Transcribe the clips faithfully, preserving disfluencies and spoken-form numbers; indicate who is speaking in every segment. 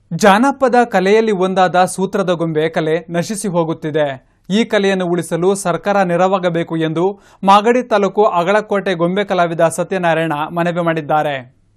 Speaker 1: ಜಾನಪದ ಕಲೆಯಲ್ಲಿ ಒಂದಾದ ಸೂತ್ರದ ಗೊಂಬೆ ಕಲೆ ನಶಿಸಿ ಹೋಗುತ್ತಿದೆ. ಈ ಕಲೆಯನ್ನು ಉಳಿಸಲು ಸರ್ಕಾರ ನೆರವಾಗಬೇಕು ಎಂದು ಮಾಗಡಿ ತಾಲೂಕು ಅಗಳಕೋಟೆ ಗೊಂಬೆ ಕಲಾವಿದ ಸತ್ಯನಾರಾಯಣ ಮನವಿ ಮಾಡಿದ್ದಾರೆ.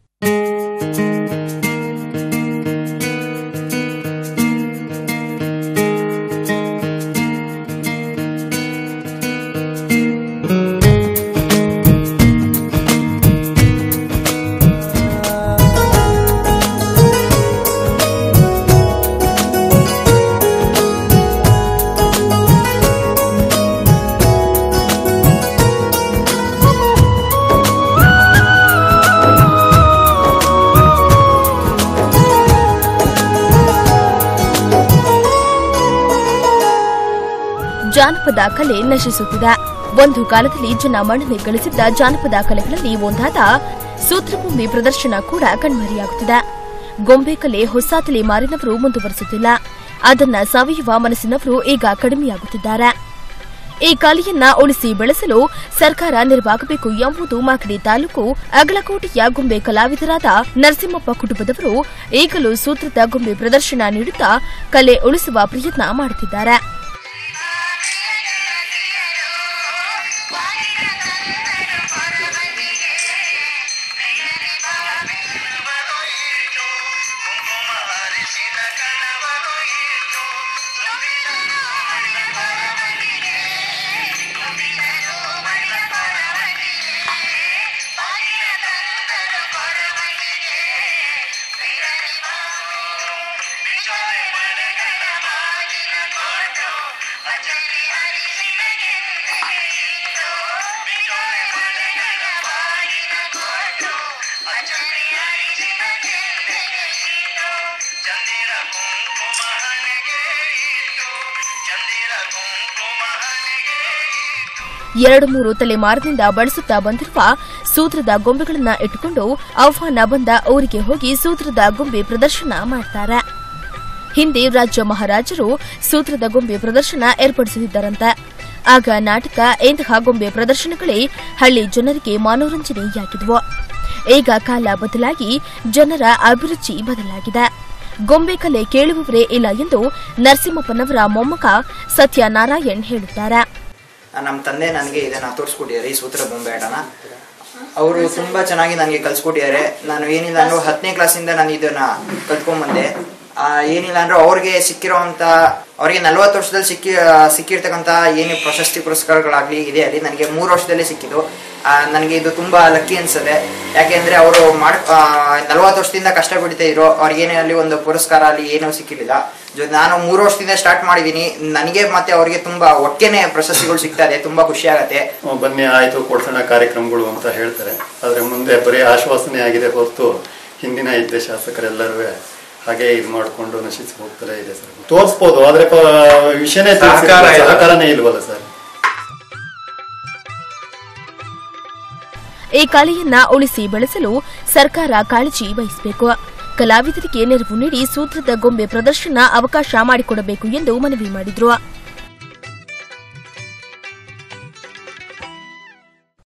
Speaker 2: ಜಾನಪದ ಕಲೆ ನಶಿಸುತ್ತಿದೆ. ಒಂದು ಕಾಲದಲ್ಲಿ ಜನ ಮನ್ನಣೆ ಗಳಿಸಿದ್ದ ಜಾನಪದ ಕಲೆಗಳಲ್ಲಿ ಒಂದಾದ ಸೂತ್ರಗೊಂಬೆ ಪ್ರದರ್ಶನ ಕೂಡ ಕಣ್ಮರೆಯಾಗುತ್ತಿದೆ. ಗೊಂಬೆ ಕಲೆ ಹೊಸ ತಲೆಮಾರಿನವರು ಮುಂದುವರೆಸುತ್ತಿಲ್ಲ. ಅದನ್ನ ಸವಿಯುವ ಮನಸ್ಸಿನವರು ಈಗ ಕಡಿಮೆಯಾಗುತ್ತಿದ್ದಾರೆ. ಈ ಕಲೆಯನ್ನ ಉಳಿಸಿ ಬೆಳೆಸಲು ಸರ್ಕಾರ ನೆರವಾಗಬೇಕು ಎಂಬುದು ಮಾಗಡಿ ತಾಲೂಕು ಅಗಳಕೋಟೆಯ ಗೊಂಬೆ ಕಲಾವಿದರಾದ ನರಸಿಂಹಪ್ಪ ಕುಟುಂಬದವರು ಈಗಲೂ ಸೂತ್ರದ ಗೊಂಬೆ ಪ್ರದರ್ಶನ ನೀಡುತ್ತಾ ಕಲೆ ಉಳಿಸುವ ಪ್ರಯತ್ನ ಮಾಡುತ್ತಿದ್ದಾರೆ. ಎರಡು ಮೂರು ತಲೆಮಾರಿನಿಂದ ಬಳಸುತ್ತಾ ಬಂದಿರುವ ಸೂತ್ರದ ಗೊಂಬೆಗಳನ್ನು ಇಟ್ಟುಕೊಂಡು ಆಹ್ವಾನ ಬಂದ ಊರಿಗೆ ಹೋಗಿ ಸೂತ್ರದ ಗೊಂಬೆ ಪ್ರದರ್ಶನ ಮಾಡುತ್ತಾರೆ. ಹಿಂದೆ ರಾಜ್ಯ ಮಹಾರಾಜರು ಸೂತ್ರದ ಗೊಂಬೆ ಪ್ರದರ್ಶನ ಏರ್ಪಡಿಸುತ್ತಿದ್ದರಂತೆ. ಆಗ ನಾಟಕ ಇಂತಹ ಗೊಂಬೆ ಪ್ರದರ್ಶನಗಳೇ ಹಳ್ಳಿ ಜನರಿಗೆ ಮನೋರಂಜನೆಯಾಗಿದ್ದವು. ಈಗ ಕಾಲ ಬದಲಾಗಿ ಜನರ ಅಭಿರುಚಿ ಬದಲಾಗಿದೆ. ಗೊಂಬೆ ಕಲೆ ಕೇಳುವವರೇ ಇಲ್ಲ ಎಂದು ನರಸಿಂಹಪ್ಪನವರ ಮೊಮ್ಮಗ ಸತ್ಯನಾರಾಯಣ್ ಹೇಳುತ್ತಾರೆ.
Speaker 3: ನಮ್ಮ ತಂದೆ ನನಗೆ ಇದನ್ನ ತೋರಿಸ್ಕೊಟ್ಟಿದ್ದಾರೆ, ಈ ಸೂತ್ರ ಗೊಂಬೆ ಆಟನ. ಅವರು ತುಂಬಾ ಚೆನ್ನಾಗಿ ನನಗೆ ಕಲ್ಸ್ಕೊಟ್ಟಿದ್ದಾರೆ. ನಾನು ಏನಿಲ್ಲ ಅಂದ್ರೂ ಹತ್ತನೇ ಕ್ಲಾಸಿಂದ ನಾನು ಇದನ್ನ ಕಲ್ತ್ಕೊಂಡ್ಬಂದೆ. ಏನಿಲ್ಲ ಅಂದ್ರೂ ಅವ್ರಿಗೆ ಸಿಕ್ಕಿರೋಂತ ಅವ್ರಿಗೆ ನಲ್ವತ್ತು ವರ್ಷದಲ್ಲಿ ಸಿಕ್ಕಿ ಸಿಕ್ಕಿರ್ತಕ್ಕಂಥ ಏನು ಪ್ರಶಸ್ತಿ ಪುರಸ್ಕಾರಗಳಾಗ್ಲಿ ಇದೆ ಅಲ್ಲಿ ನನಗೆ ಮೂರು ವರ್ಷದಲ್ಲೇ ಸಿಕ್ಕಿದ್ದು. ನನಗೆ ಇದು ತುಂಬಾ ಲಕ್ಕಿ ಅನ್ಸುತ್ತೆ. ಯಾಕೆಂದ್ರೆ ಅವರು ಮಾಡ್ ನಲ್ವತ್ತು ವರ್ಷದಿಂದ ಕಷ್ಟ ಬಿಡ್ತಾ ಇದ್ರು. ಅವ್ರಿಗೇನೇ ಅಲ್ಲಿ ಒಂದು ಪುರಸ್ಕಾರ ಅಲ್ಲಿ ಏನೂ ಸಿಕ್ಕಿರಲಿಲ್ಲ. ನಾನು ಮೂರು ವರ್ಷದಿಂದ ಸ್ಟಾರ್ಟ್ ಮಾಡಿದೀನಿ. ನನಗೆ ಮತ್ತೆ ಅವ್ರಿಗೆ ತುಂಬಾ ಒಟ್ಟಿಗೆ ಪ್ರಶಸ್ತಿಗಳು ಸಿಗ್ತಾ ಇದೆ. ತುಂಬಾ ಖುಷಿ ಆಗತ್ತೆ.
Speaker 4: ಬನ್ನಿ ಆಯ್ತು ಕೊಡ್ಸೋಣ ಕಾರ್ಯಕ್ರಮಗಳು ಅಂತ ಹೇಳ್ತಾರೆ. ಆದ್ರೆ ಮುಂದೆ ಬರೀ ಆಶ್ವಾಸನೆ ಆಗಿದೆ ಹೊರತು ಹಿಂದಿನ ಇದ್ದ ಶಾಸಕರೆಲ್ಲರೂ ಹಾಗೆ ಇದು ಮಾಡಿಕೊಂಡು ನಶಿಸಿ ಹೋಗ್ತಾರೆ ಇದೆ ಸರ್. ತೋರಿಸ್ಬೋದು ಆದ್ರೆ ವಿಷಯನೇ ಸಹಕಾರನೇ ಇಲ್ವಲ್ಲ ಸರ್.
Speaker 2: ಈ ಕಲೆಯನ್ನ ಉಳಿಸಿ ಬೆಳೆಸಲು ಸರ್ಕಾರ ಕಾಳಜಿ ವಹಿಸಬೇಕು. ಕಲಾವಿದರಿಗೆ ನೆರವು ನೀಡಿ ಸೂತ್ರದ ಗೊಂಬೆ ಪ್ರದರ್ಶನ ಅವಕಾಶ ಮಾಡಿಕೊಡಬೇಕು ಎಂದು ಮನವಿ ಮಾಡಿದರು.